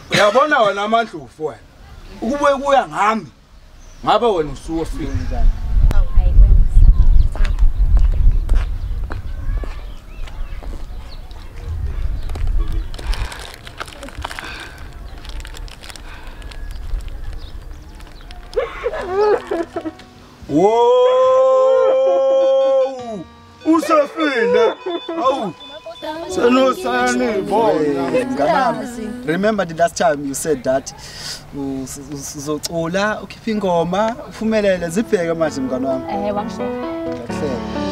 Uyabona wena amandlovu wena. Ukubuye kuya ngami. Ngabe wena usufika njani? Whoa! Usafile. Awu. Remember the last time you said that uzocula ukhipha ingoma uphumelele zibheke manje mngani wami. Wakusho.